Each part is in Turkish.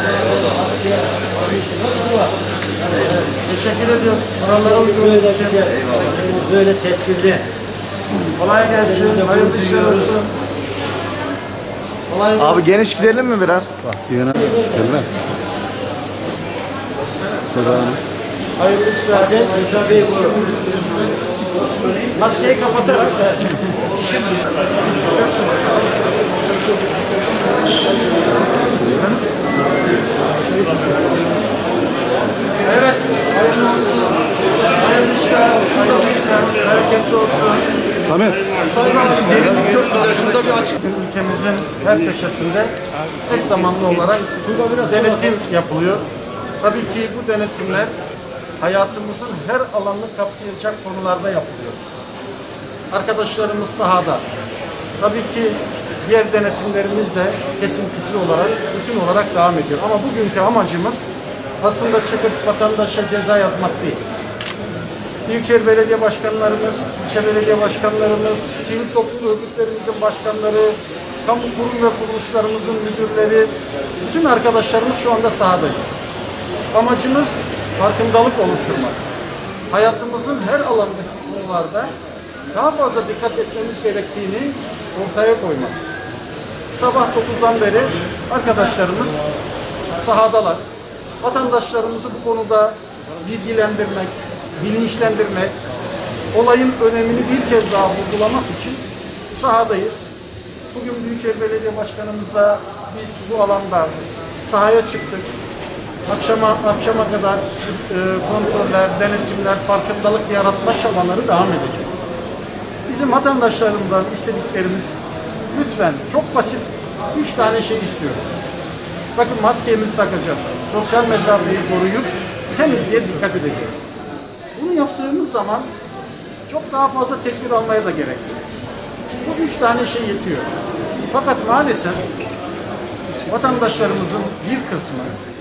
Teşekkür ediyoruz. Kurallara uyduğunuz için. Böyle tedbirli. Kolay gelsin. Hayırlı işler olsun. Kolay gelsin. Abi geniş gidelim mi biraz? Hayırlı işler. Sen mesafeyi koru. Maskeyi kapatarak. Evet. Hayırlı olsun. Hayırlı işler. Hayırlı işler. Bereketli olsun. Samet. Çok güzel. Şurada bir açık. Ülkemizin her köşesinde eş zamanlı olarak denetim yapılıyor. Tabii ki bu denetimler hayatımızın her alanını kapsayacak konularda yapılıyor. Arkadaşlarımız sahada. Tabii ki diğer denetimlerimiz de kesintisiz olarak, bütün olarak devam ediyor. Ama bugünkü amacımız aslında çıkıp vatandaşa ceza yazmak değil. Büyükşehir Belediye Başkanlarımız, ilçe belediye başkanlarımız, sivil toplum örgütlerimizin başkanları, kamu kurum ve kuruluşlarımızın müdürleri, bütün arkadaşlarımız şu anda sahadayız. Amacımız farkındalık oluşturmak. Hayatımızın her alandaki konularda daha fazla dikkat etmemiz gerektiğini ortaya koymak. Sabah 9'dan beri arkadaşlarımız sahadalar. Vatandaşlarımızı bu konuda bilgilendirmek, bilinçlendirmek, olayın önemini bir kez daha vurgulamak için sahadayız. Bugün Büyükşehir Belediye Başkanımızla biz bu alanda sahaya çıktık. Akşama kadar kontroller, denetimler, farkındalık yaratma çabaları devam edecek. Bizim vatandaşlarımızdan istediklerimiz lütfen çok basit 3 tane şey istiyoruz. Bakın maskemizi takacağız. Sosyal mesafeyi koruyup temizliğe dikkat edeceğiz. Bunu yaptığımız zaman çok daha fazla tedbir almaya da gerek yok. Bu 3 tane şey yetiyor. Fakat maalesef vatandaşlarımızın bir kısmı,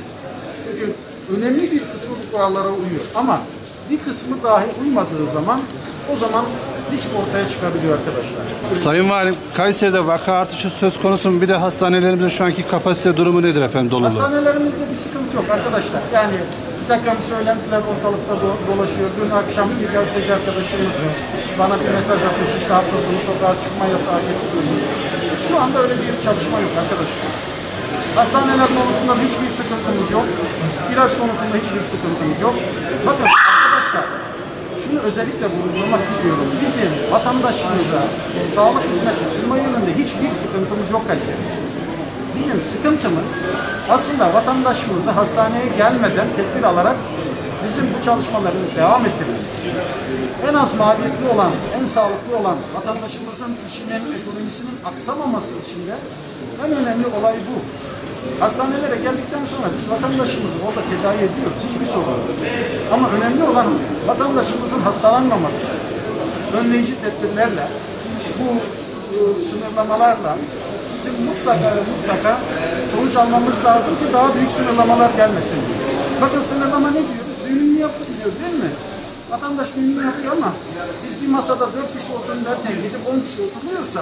çünkü önemli bir kısmı bu kurallara uyuyor ama bir kısmı dahi uymadığı zaman o zaman risk ortaya çıkabiliyor arkadaşlar. Sayın Valim, Kayseri'de vaka artışı söz konusu mu? Bir de hastanelerimizin şu anki kapasite durumu nedir efendim, doluluğu? Hastanelerimizde bir sıkıntı yok arkadaşlar. Yani bir takım söylentiler ortalıkta dolaşıyor. Dün akşam bir gazeteci arkadaşımız bana bir mesaj atmış. İşte hafta sonu sokağa çıkma yasağı getiriyor. Şu anda öyle bir çalışma yok arkadaşlar. Hastaneler konusunda hiçbir sıkıntımız yok. İlaç konusunda hiçbir sıkıntımız yok. Bakın arkadaşlar, şunu özellikle vurgulamak istiyorum. Bizim vatandaşımıza sağlık hizmeti sunma yönünde hiçbir sıkıntımız yok Kayseri'de. Bizim sıkıntımız aslında vatandaşımızı hastaneye gelmeden tedbir alarak bizim bu çalışmaları devam ettirmemiz. En az maliyetli olan, en sağlıklı olan vatandaşımızın işinin, ekonomisinin aksamaması için de en önemli olay bu. Hastanelere geldikten sonra biz vatandaşımızı orada tedavi ediyoruz. Hiçbir sorun yok. Ama önemli olan vatandaşımızın hastalanmaması. Önleyici tedbirlerle, bu sınırlamalarla bizim mutlaka sonuç almamız lazım ki daha büyük sınırlamalar gelmesin. Bakın sınırlama ne diyoruz? Düğününü yaptı diyoruz değil mi? Vatandaş düğününü yapıyor ama biz bir masada 4 kişi oturun derken gidip 10 kişi oturuyorsa,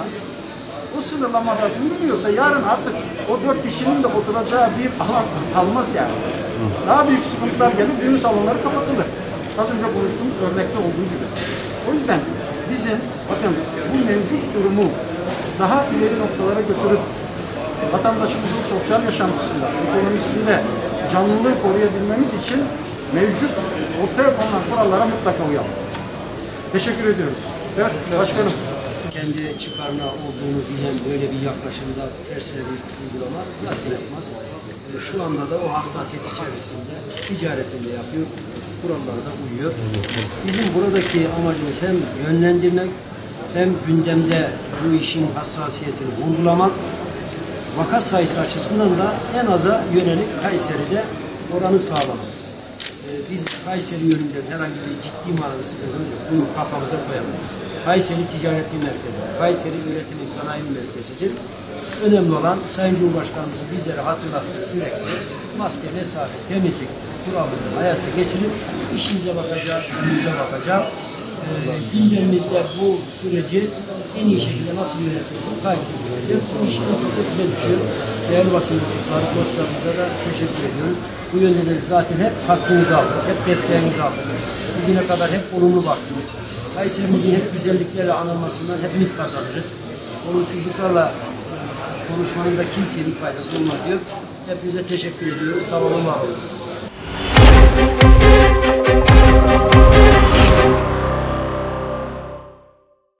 o sınırlamada durmuyorsa yarın artık o 4 kişinin de oturacağı bir alan kalmaz yani. Daha büyük sıkıntılar gelir, düğün salonları kapatılır. Az önce konuştuğumuz örnekte olduğu gibi. O yüzden bizim bakın bu mevcut durumu daha ileri noktalara götürüp vatandaşımızın sosyal yaşantısında, ekonomisinde canlılığı koruyabilmemiz için mevcut ortaya konulan kurallara mutlaka uyalım. Teşekkür ediyoruz. Evet, başkanım. Kendi çıkarına olduğunu bilen böyle bir yaklaşımda tersine bir uygulama zaten yapmaz. Şu anda da o hassasiyet içerisinde ticaretini yapıyor, kurallara da uyuyor. Bizim buradaki amacımız hem yönlendirmek hem gündemde bu işin hassasiyetini vurgulamak, vaka sayısı açısından da en aza yönelik Kayseri'de oranı sağlamak. Biz Kayseri yönünde herhangi bir ciddi manada sıkıntı yok. Bunu kafamıza koyamayız. Kayseri ticareti merkezi, Kayseri üretimi sanayi merkezidir. Önemli olan Sayın Cumhurbaşkanımızın bizlere hatırlattığı sürekli maske, mesafe, temizlik kuralını hayata geçirip işimize bakacağız, önümüze bakacağız. Gündemimizde bu süreci en iyi şekilde nasıl yöneteceğiz, kaygısını göreceğiz. Bu iş en çok da size düşüyor. Değerli basın mensupları, dostlarımıza da teşekkür ediyorum. Bu yönde de zaten hep hakkınızı aldık, hep desteğinizi aldık. Bugüne kadar hep olumlu baktınız. Kayserimizin hep güzelliklerle anılmasından hepimiz kazanırız. Olumsuzluklarla konuşmanın da kimseye bir faydası olmaz diyor. Hepinize teşekkür ediyoruz. Sağ olun, var olun.